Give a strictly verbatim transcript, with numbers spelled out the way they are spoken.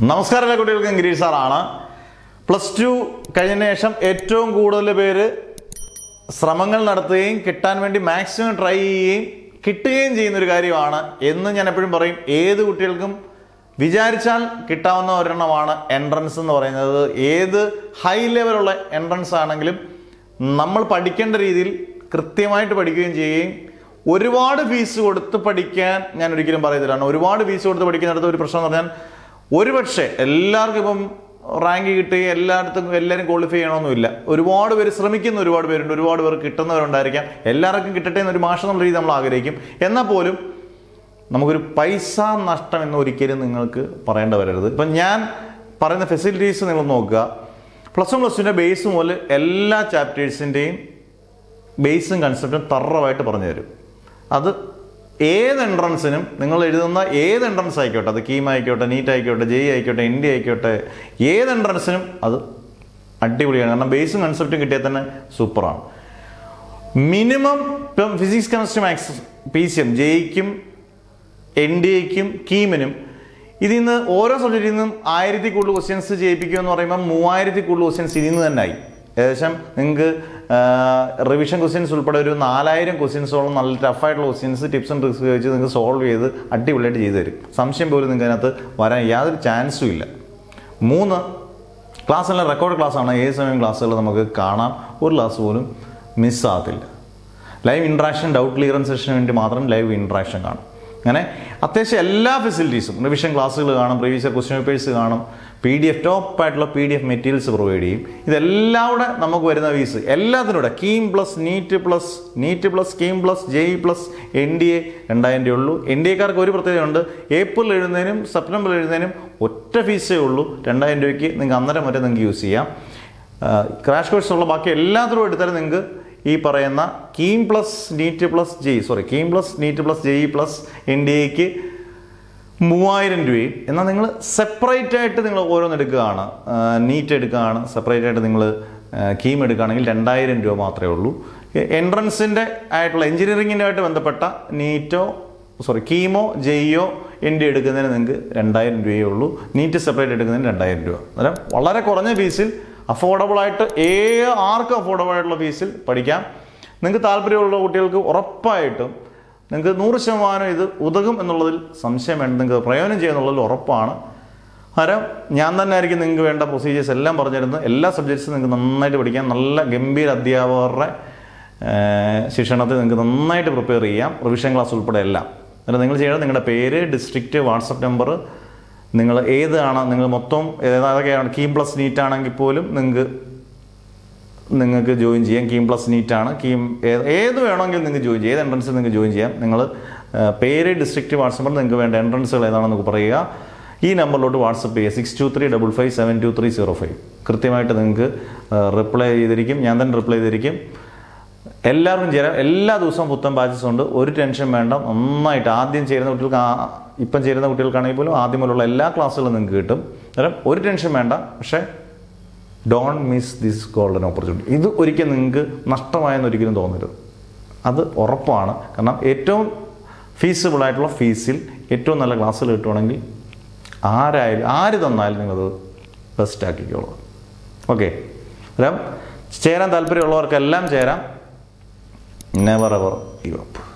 നമസ്കാരം എല്ലാ കുട്ടികൾക്കും ഗിരീഷ് സാറാണ്. പ്ലസ് ടു കഴിഞ്ഞ ശേഷം ഏറ്റവും കൂടുതൽ പേര് ശ്രമങ്ങൾ നടത്തുകയും കിട്ടാൻ വേണ്ടി മാക്സിമം ട്രൈ ചെയ്യുകയും കിട്ടുകയും ചെയ്യുന്നൊരു കാര്യമാണ് എന്ന് ഞാൻ എപ്പോഴും പറയും. ഏത് കുട്ടികൾക്കും വിചാരിച്ചാൽ കിട്ടാവുന്ന ഒരെണ്ണമാണ് എൻട്രൻസ് എന്ന് പറയുന്നത്. ഏത് ഹൈ ലെവലുള്ള എൻട്രൻസ് ആണെങ്കിലും നമ്മൾ പഠിക്കേണ്ട രീതിയിൽ കൃത്യമായിട്ട് പഠിക്കുകയും ചെയ്യുകയും ഒരുപാട് ഫീസ് കൊടുത്ത് പഠിക്കാൻ ഞാൻ ഒരിക്കലും പറയുന്നില്ലാണ്. ഒരുപാട് ഫീസ് കൊടുത്ത് പഠിക്കുന്നിടത്ത് ഒരു പ്രശ്നം എന്ന് പറഞ്ഞാൽ ഒരുപക്ഷെ എല്ലാവർക്കും ഇപ്പം റാങ്ക് കിട്ടുകയും എല്ലായിടത്തും എല്ലാവരും ക്വാളിഫൈ ചെയ്യണമെന്നില്ല. ഒരുപാട് പേര് ശ്രമിക്കുന്ന ഒരുപാട് പേരുണ്ട്, ഒരുപാട് പേർ കിട്ടുന്നവരുണ്ടായിരിക്കാം. എല്ലാവർക്കും കിട്ടട്ടെ എന്നൊരു മാഷ് എന്നുള്ള രീതി നമ്മൾ ആഗ്രഹിക്കും. എന്നാൽ പോലും നമുക്കൊരു പൈസ നഷ്ടം എന്ന് ഒരിക്കലും നിങ്ങൾക്ക് പറയേണ്ട വരരുത്. ഇപ്പം ഞാൻ പറയുന്ന ഫെസിലിറ്റീസ് നിങ്ങൾ നോക്കുക. പ്ലസ് വൺ പ്ലസ് ടുവിൻ്റെ ബേസ് മുതൽ എല്ലാ ചാപ്റ്റേഴ്സിൻ്റെയും ബേസും കൺസെപ്റ്റും തറവായിട്ട് പറഞ്ഞു തരും. അത് ഏത് എൻട്രൻസിനും നിങ്ങൾ എഴുതുന്ന ഏത് എൻട്രൻസ് ആയിക്കോട്ടെ, അത് കീം ആയിക്കോട്ടെ, നീറ്റ് ആയിക്കോട്ടെ, ജെ ഇ ആയിക്കോട്ടെ, എൻ ഡി ആയിക്കോട്ടെ, ഏത് എൻട്രൻസിനും അത് അടിപൊളിയാണ്. കാരണം ബേസും കൺസെപ്റ്റും കിട്ടിയാൽ തന്നെ സൂപ്പറാണ്. മിനിമം ഇപ്പം physics chemistry maths P C M J ഇക്കും എൻ ഡി എക്കും കീമിനും ഇതിൽ നിന്ന് ഓരോ സബ്ജക്റ്റിൽ നിന്നും ആയിരത്തി കൂടുതൽ ക്വസ്റ്റ്യൻസ് ചെയ്യിപ്പിക്കുക എന്ന് പറയുമ്പോൾ മൂവായിരത്തി കൂടുതൽ ക്വസ്റ്റ്യൻസ് ഇതിൽ നിന്ന് തന്നെ ആയി. ഏകദേശം നിങ്ങൾക്ക് റിവിഷൻ ക്വസ്റ്റ്യൻസ് ഉൾപ്പെടെ ഒരു നാലായിരം ക്വസ്റ്റ്യൻസോളം നല്ല ടഫായിട്ടുള്ള ക്വസ്റ്റ്യൻസ് ടിപ്സ് ആൻഡ് ട്രിക്സ് വെച്ച് നിങ്ങൾക്ക് സോൾവ് ചെയ്ത് അടിപൊളിയായിട്ട് ചെയ്തു തരും. സംശയം പോലും നിങ്ങൾക്ക് അതിനകത്ത് വരാൻ യാതൊരു ചാൻസും ഇല്ല. മൂന്ന് ക്ലാസ്സെല്ലാം റെക്കോർഡ് ക്ലാസ്സാണ്. ഏത് സമയം ക്ലാസ്സുകൾ നമുക്ക് കാണാം, ഒരു ക്ലാസ് പോലും മിസ്സാകത്തില്ല. ലൈവ് ഇൻട്രാക്ഷൻ, ഡൗട്ട് ക്ലിയറൻസ് സെഷന് വേണ്ടി മാത്രം ലൈവ് ഇൻട്രാക്ഷൻ കാണും. അങ്ങനെ അത്യാവശ്യം എല്ലാ ഫെസിലിറ്റീസും, റിവിഷൻ ക്ലാസ്സുകൾ കാണും, പ്രീവിയസ് ക്വസ്റ്റ്യൻ പേപ്പേഴ്സ് കാണും, പി ഡി എഫ് ടോപ്പായിട്ടുള്ള P D F materials provide ചെയ്യും. ഇതെല്ലാം കൂടെ നമുക്ക് വരുന്ന ഫീസ് എല്ലാത്തിനൂടെ KEAM plus NEET plus NEET plus KEAM plus J E plus N D A രണ്ടായിരം രൂപ ഉള്ളൂ. എൻ ഡി എക്കാർക്ക് ഒരു പ്രത്യേകതയുണ്ട്. ഏപ്രിൽ എഴുതുന്നതിനും സെപ്റ്റംബർ എഴുതുന്നതിനും ഒറ്റ ഫീസേ ഉള്ളൂ. രണ്ടായിരം രൂപയ്ക്ക് നിങ്ങൾക്ക് അന്നേരം വരെ നിങ്ങൾക്ക് യൂസ് ചെയ്യാം. ക്രാഷ് കോഴ്സ് ഉള്ള ബാക്കി എല്ലാത്തിനും എടുത്താലും നിങ്ങൾക്ക് ഈ പറയുന്ന KEAM plus NEET plus J E sorry KEAM plus NEET plus J E plus N D എക്ക് മൂവായിരം രൂപയും. എന്നാൽ നിങ്ങൾ സെപ്പറേറ്റ് ആയിട്ട് നിങ്ങൾ ഓരോന്ന് എടുക്കുകയാണ്, നീറ്റ് എടുക്കുകയാണ്, സെപ്പറേറ്റ് ആയിട്ട് നിങ്ങൾ കീം എടുക്കുകയാണെങ്കിൽ രണ്ടായിരം രൂപ മാത്രമേ ഉള്ളൂ. എൻട്രൻസിൻ്റെ ആയിട്ടുള്ള എഞ്ചിനീയറിങ്ങിൻ്റെ ആയിട്ട് ബന്ധപ്പെട്ട നീറ്റോ സോറി കീമോ ജെഇയോ എൻ ഡി എടുക്കുന്നതിന് നിങ്ങൾക്ക് രണ്ടായിരം രൂപയേ ഉള്ളൂ. നീറ്റ് സെപ്പറേറ്റ് എടുക്കുന്നതിന് രണ്ടായിരം രൂപ. അന്നേരം വളരെ കുറഞ്ഞ ഫീസിൽ അഫോർഡബിളായിട്ട് ഏ ആർക്കും അഫോർഡബിൾ ആയിട്ടുള്ള ഫീസിൽ പഠിക്കാം. നിങ്ങൾക്ക് താല്പര്യമുള്ള കുട്ടികൾക്ക് ഉറപ്പായിട്ടും നിങ്ങൾക്ക് നൂറ് ശതമാനം ഇത് ഉതകും എന്നുള്ളതിൽ സംശയം വേണ്ട. നിങ്ങൾക്ക് പ്രയോജനം ചെയ്യുന്നുള്ളതിൽ ഉറപ്പാണ്. അന്നേരം ഞാൻ തന്നെ ആയിരിക്കും നിങ്ങൾക്ക് വേണ്ട പ്രൊസീജിയേഴ്സ് എല്ലാം പറഞ്ഞിരുന്നത്. എല്ലാ സബ്ജക്ട്സും നിങ്ങൾക്ക് നന്നായിട്ട് പഠിക്കാം. നല്ല ഗംഭീര അധ്യാപകരുടെ ശിക്ഷണത്തിൽ നിങ്ങൾക്ക് നന്നായിട്ട് പ്രിപ്പയർ ചെയ്യാം. റിവിഷൻ ക്ലാസ് ഉൾപ്പെടെ എല്ലാം. അന്നേരം നിങ്ങൾ ചെയ്യേണ്ടത് നിങ്ങളുടെ പേര്, ഡിസ്ട്രിക്റ്റ്, വാട്സപ്പ് നമ്പർ, നിങ്ങൾ ഏതാണ് നിങ്ങൾ മൊത്തം ഏതൊക്കെയാണ്. കീം പ്ലസ് നീറ്റ് ആണെങ്കിൽ പോലും നിങ്ങൾക്ക് നിങ്ങൾക്ക് ജോയിൻ ചെയ്യാം. കീം പ്ലസ് നീറ്റ് ആണ്, കീം ഏത് വേണമെങ്കിലും നിങ്ങൾക്ക് ജോയിൻ ചെയ്യാം. ഏത് എൻട്രൻസിൽ നിങ്ങൾക്ക് ജോയിൻ ചെയ്യാം. നിങ്ങൾ പേര്, ഡിസ്ട്രിക്റ്റ്, വാട്സപ്പ് നമ്പർ, നിങ്ങൾക്ക് വേണ്ട എൻട്രൻസുകൾ ഏതാണെന്ന് പറയുക. ഈ നമ്പറിലോട്ട് വാട്സപ്പ് ചെയ്യുക. Six two three double five seven two three zero five. കൃത്യമായിട്ട് നിങ്ങൾക്ക് റിപ്ലൈ ചെയ്തിരിക്കും. ഞാൻ തന്നെ റിപ്ലൈ ചെയ്തിരിക്കും. എല്ലാവർക്കും ചേരാം. എല്ലാ ദിവസവും പുത്തൻ ബാച്ചസ് ഉണ്ട്. ഒരു ടെൻഷൻ വേണ്ട. നന്നായിട്ട് ആദ്യം ചേരുന്ന കുട്ടികൾക്ക് ഇപ്പം ചേരുന്ന കുട്ടികൾക്കാണെങ്കിൽ പോലും ആദ്യം മുതലുള്ള എല്ലാ ക്ലാസ്സുകളും നിങ്ങൾക്ക് കിട്ടും. അന്നേരം ഒരു ടെൻഷൻ വേണ്ട. പക്ഷേ don't miss this golden opportunity. ഇത് ഒരിക്കലും നിങ്ങൾക്ക് നഷ്ടമായെന്ന് ഒരിക്കലും തോന്നരുത്. അത് ഉറപ്പാണ്. കാരണം ഏറ്റവും ഫീസിബിൾ ആയിട്ടുള്ള ഫീസിൽ ഏറ്റവും നല്ല ക്ലാസ്സുകൾ കിട്ടുവാണെങ്കിൽ ആരായാലും ആര് തന്നാലും നിങ്ങളത് ബെസ്റ്റ് ആക്കിക്കോളൂ. ഓക്കെ. അന്നേരം ചേരാൻ താല്പര്യമുള്ളവർക്കെല്ലാം ചേരാം. Never ever give up.